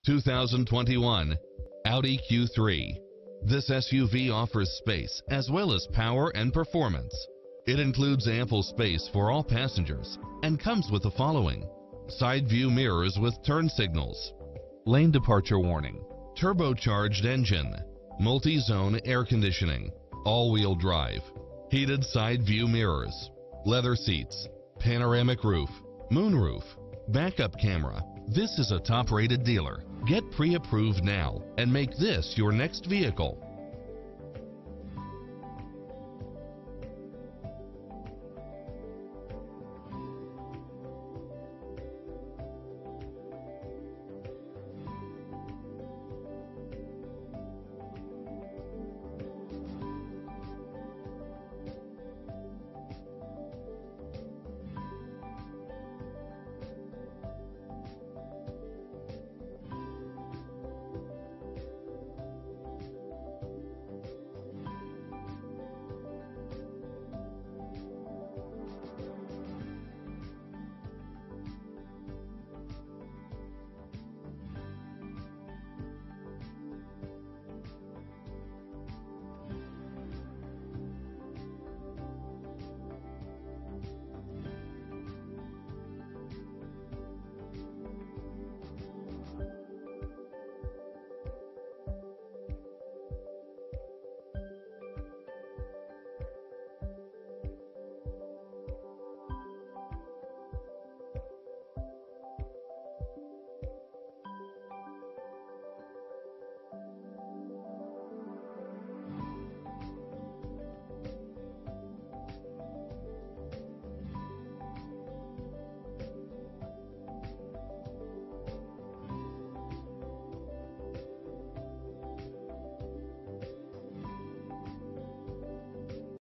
2021 Audi Q3. This SUV offers space as well as power and performance. It includes ample space for all passengers and comes with the following: side view mirrors with turn signals, lane departure warning, turbocharged engine, multi-zone air conditioning, all-wheel drive, heated side view mirrors, leather seats, panoramic roof, moonroof, backup camera. This is a top-rated dealer. Get pre-approved now and make this your next vehicle.